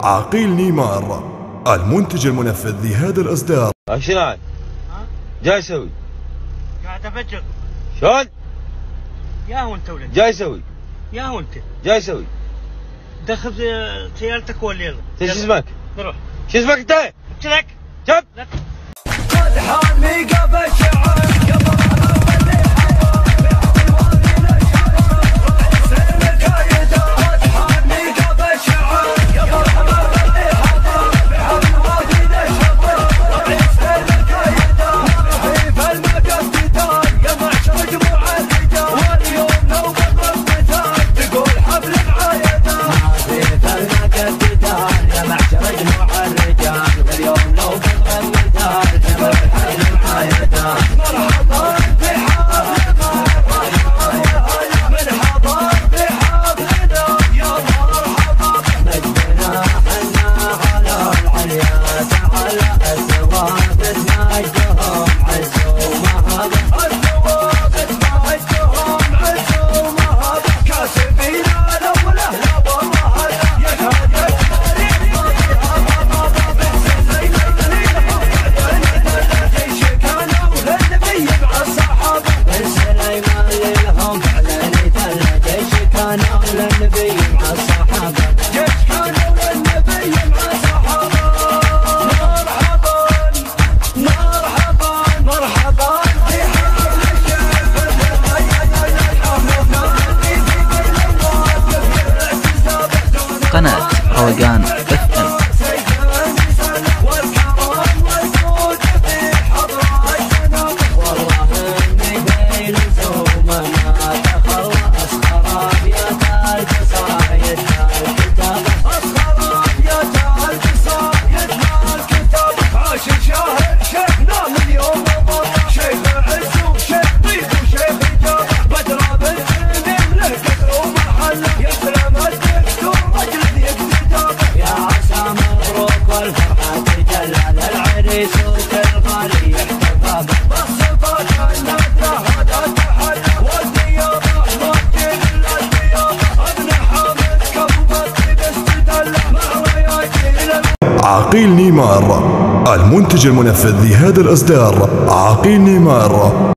عقيل نيمار، المنتج المنفذ لهذا الإصدار. شنو عاد؟ جاي اسوي؟ قاعد افجر. شلون؟ يا هو انت ولد. جاي اسوي؟ يا هو انت. جاي اسوي؟ دخل سيارتك ولا يلا. شو اسمك؟ نروح. شو اسمك انت؟ قلت لك. شب. قد حامي قبل شعر قناة روقان FM. عقيل نيمار، المنتج المنفذ لهذا الإصدار. عقيل نيمار.